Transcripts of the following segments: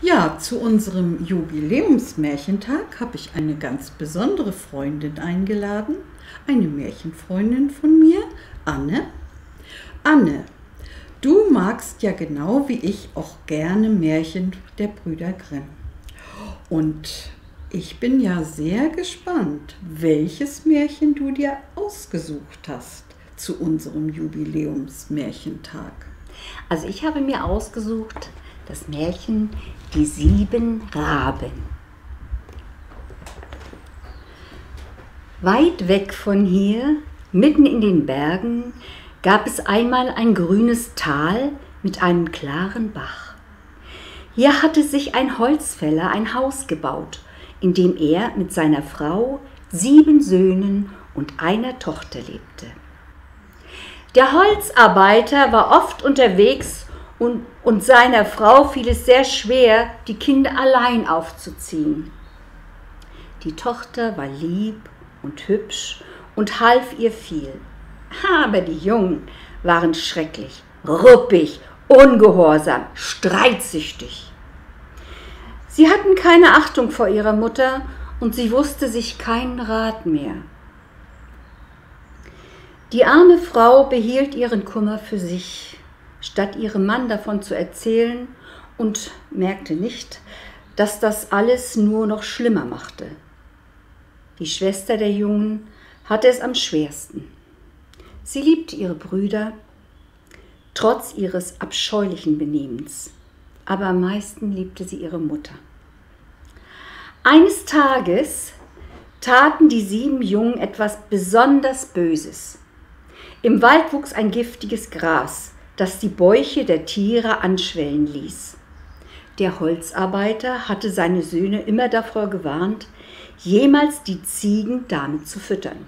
Ja, zu unserem Jubiläumsmärchentag habe ich eine ganz besondere Freundin eingeladen, eine Märchenfreundin von mir, Anne. Anne, du magst ja genau wie ich auch gerne Märchen der Brüder Grimm. Und ich bin ja sehr gespannt, welches Märchen du dir ausgesucht hast zu unserem Jubiläumsmärchentag. Also ich habe mir ausgesucht das Märchen Die 7 Raben. Weit weg von hier, mitten in den Bergen, gab es einmal ein grünes Tal mit einem klaren Bach. Hier hatte sich ein Holzfäller ein Haus gebaut, in dem er mit seiner Frau, 7 Söhnen und einer Tochter lebte. Der Holzarbeiter war oft unterwegs und seiner Frau fiel es sehr schwer, die Kinder allein aufzuziehen. Die Tochter war lieb und hübsch und half ihr viel. Aber die Jungen waren schrecklich, ruppig, ungehorsam, streitsüchtig. Sie hatten keine Achtung vor ihrer Mutter und sie wusste sich keinen Rat mehr. Die arme Frau behielt ihren Kummer für sich, statt ihrem Mann davon zu erzählen, und merkte nicht, dass das alles nur noch schlimmer machte. Die Schwester der Jungen hatte es am schwersten. Sie liebte ihre Brüder, trotz ihres abscheulichen Benehmens, aber am meisten liebte sie ihre Mutter. Eines Tages taten die 7 Jungen etwas besonders Böses. Im Wald wuchs ein giftiges Gras, das die Bäuche der Tiere anschwellen ließ. Der Holzarbeiter hatte seine Söhne immer davor gewarnt, jemals die Ziegen damit zu füttern.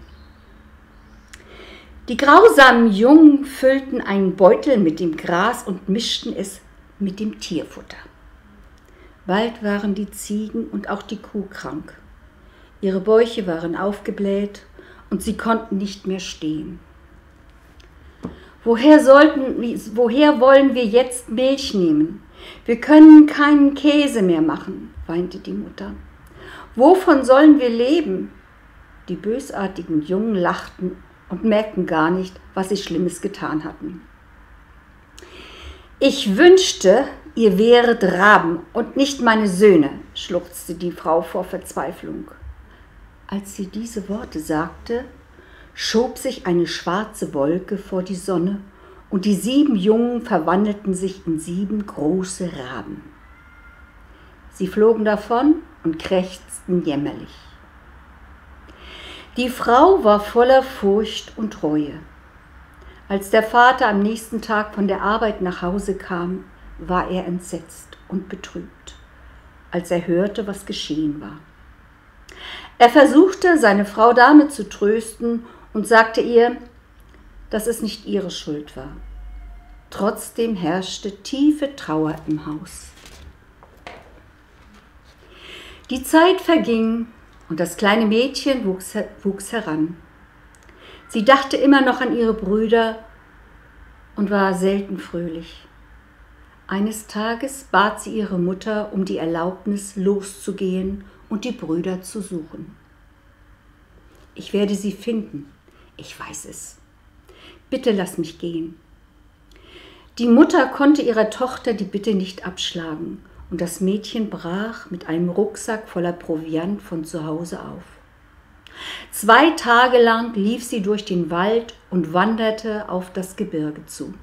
Die grausamen Jungen füllten einen Beutel mit dem Gras und mischten es mit dem Tierfutter. Bald waren die Ziegen und auch die Kuh krank. Ihre Bäuche waren aufgebläht und sie konnten nicht mehr stehen. Woher wollen wir jetzt Milch nehmen? Wir können keinen Käse mehr machen, weinte die Mutter. Wovon sollen wir leben? Die bösartigen Jungen lachten und merkten gar nicht, was sie Schlimmes getan hatten. Ich wünschte, ihr wäret Raben und nicht meine Söhne, schluchzte die Frau vor Verzweiflung. Als sie diese Worte sagte, schob sich eine schwarze Wolke vor die Sonne und die 7 Jungen verwandelten sich in 7 große Raben. Sie flogen davon und krächzten jämmerlich. Die Frau war voller Furcht und Reue. Als der Vater am nächsten Tag von der Arbeit nach Hause kam, war er entsetzt und betrübt, als er hörte, was geschehen war. Er versuchte, seine Frau damit zu trösten und sagte ihr, dass es nicht ihre Schuld war. Trotzdem herrschte tiefe Trauer im Haus. Die Zeit verging und das kleine Mädchen wuchs heran. Sie dachte immer noch an ihre Brüder und war selten fröhlich. Eines Tages bat sie ihre Mutter um die Erlaubnis, loszugehen und die Brüder zu suchen. Ich werde sie finden. Ich weiß es. Bitte lass mich gehen. Die Mutter konnte ihrer Tochter die Bitte nicht abschlagen und das Mädchen brach mit einem Rucksack voller Proviant von zu Hause auf. 2 Tage lang lief sie durch den Wald und wanderte auf das Gebirge zu.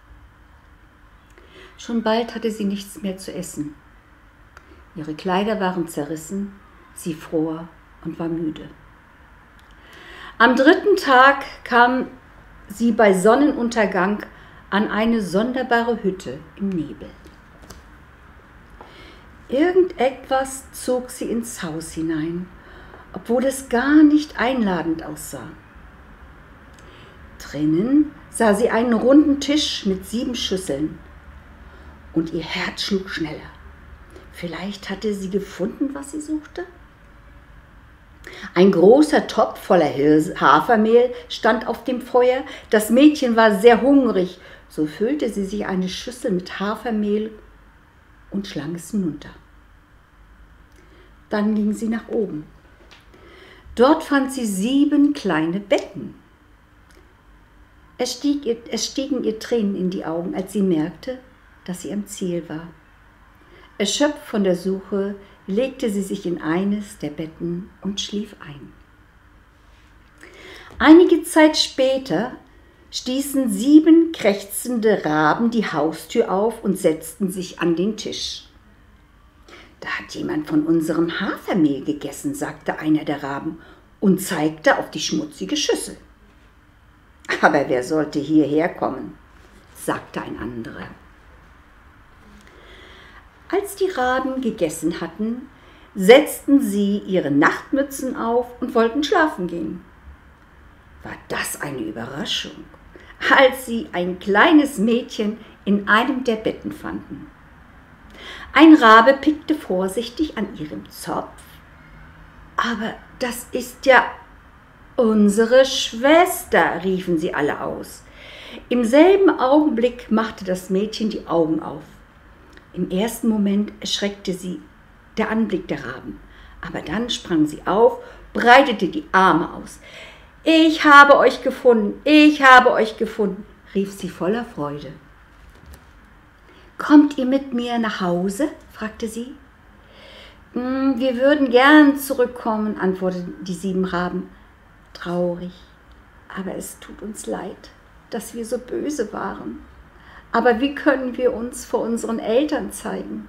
Schon bald hatte sie nichts mehr zu essen. Ihre Kleider waren zerrissen, sie fror und war müde. Am 3. Tag kam sie bei Sonnenuntergang an eine sonderbare Hütte im Nebel. Irgendetwas zog sie ins Haus hinein, obwohl es gar nicht einladend aussah. Drinnen sah sie einen runden Tisch mit 7 Schüsseln und ihr Herz schlug schneller. Vielleicht hatte sie gefunden, was sie suchte? Ein großer Topf voller Hafermehl stand auf dem Feuer. Das Mädchen war sehr hungrig, so füllte sie sich eine Schüssel mit Hafermehl und schlang es hinunter. Dann ging sie nach oben. Dort fand sie 7 kleine Betten. Es stiegen ihr Tränen in die Augen, als sie merkte, dass sie am Ziel war. Erschöpft von der Suche legte sie sich in eines der Betten und schlief ein. Einige Zeit später stießen 7 krächzende Raben die Haustür auf und setzten sich an den Tisch. »Da hat jemand von unserem Hafermehl gegessen«, sagte einer der Raben und zeigte auf die schmutzige Schüssel. »Aber wer sollte hierher kommen?«, sagte ein anderer. Als die Raben gegessen hatten, setzten sie ihre Nachtmützen auf und wollten schlafen gehen. War das eine Überraschung, als sie ein kleines Mädchen in einem der Betten fanden. Ein Rabe pickte vorsichtig an ihrem Zopf. »Aber das ist ja unsere Schwester«, riefen sie alle aus. Im selben Augenblick machte das Mädchen die Augen auf. Im ersten Moment erschreckte sie der Anblick der Raben, aber dann sprang sie auf, breitete die Arme aus. »Ich habe euch gefunden, ich habe euch gefunden«, rief sie voller Freude. »Kommt ihr mit mir nach Hause?«, fragte sie. »Wir würden gern zurückkommen«, antworteten die 7 Raben. »Traurig, aber es tut uns leid, dass wir so böse waren. Aber wie können wir uns vor unseren Eltern zeigen?«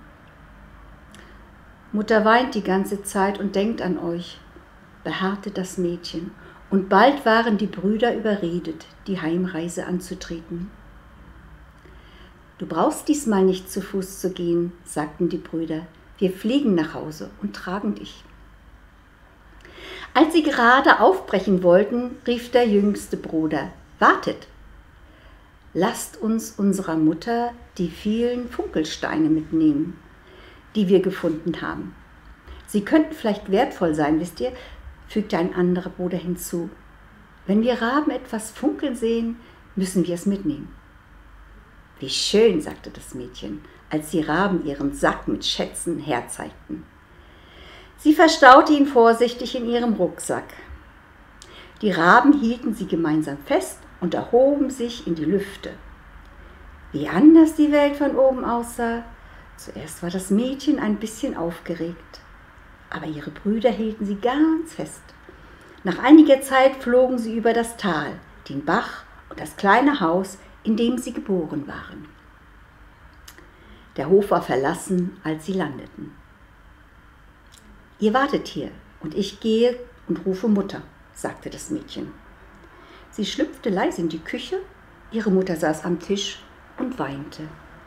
»Mutter weint die ganze Zeit und denkt an euch«, beharrte das Mädchen, und bald waren die Brüder überredet, die Heimreise anzutreten. »Du brauchst diesmal nicht zu Fuß zu gehen«, sagten die Brüder. »Wir fliegen nach Hause und tragen dich.« Als sie gerade aufbrechen wollten, rief der jüngste Bruder: »Wartet! Lasst uns unserer Mutter die vielen Funkelsteine mitnehmen, die wir gefunden haben. Sie könnten vielleicht wertvoll sein, wisst ihr«, fügte ein anderer Bruder hinzu. »Wenn wir Raben etwas funkeln sehen, müssen wir es mitnehmen.« »Wie schön«, sagte das Mädchen, als die Raben ihren Sack mit Schätzen herzeigten. Sie verstaute ihn vorsichtig in ihrem Rucksack. Die Raben hielten sie gemeinsam fest und erhoben sich in die Lüfte. Wie anders die Welt von oben aussah. Zuerst war das Mädchen ein bisschen aufgeregt, aber ihre Brüder hielten sie ganz fest. Nach einiger Zeit flogen sie über das Tal, den Bach und das kleine Haus, in dem sie geboren waren. Der Hof war verlassen, als sie landeten. »Ihr wartet hier und ich gehe und rufe Mutter«, sagte das Mädchen. Sie schlüpfte leise in die Küche, ihre Mutter saß am Tisch und weinte.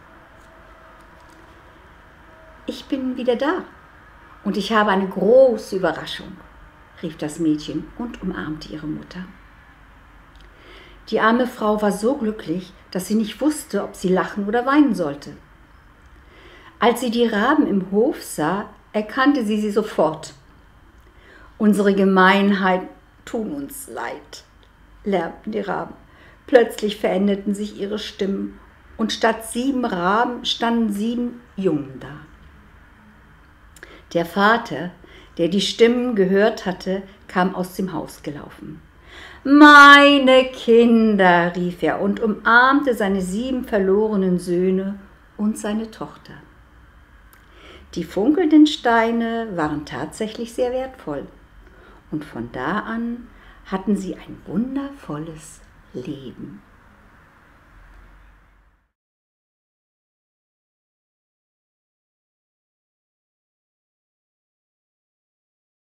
»Ich bin wieder da und ich habe eine große Überraschung«, rief das Mädchen und umarmte ihre Mutter. Die arme Frau war so glücklich, dass sie nicht wusste, ob sie lachen oder weinen sollte. Als sie die Raben im Hof sah, erkannte sie sofort. »Unsere Gemeinheit tun uns leid«, lärmten die Raben. Plötzlich veränderten sich ihre Stimmen und statt 7 Raben standen 7 Jungen da. Der Vater, der die Stimmen gehört hatte, kam aus dem Haus gelaufen. »Meine Kinder«, rief er und umarmte seine 7 verlorenen Söhne und seine Tochter. Die funkelnden Steine waren tatsächlich sehr wertvoll und von da an hatten sie ein wundervolles Leben.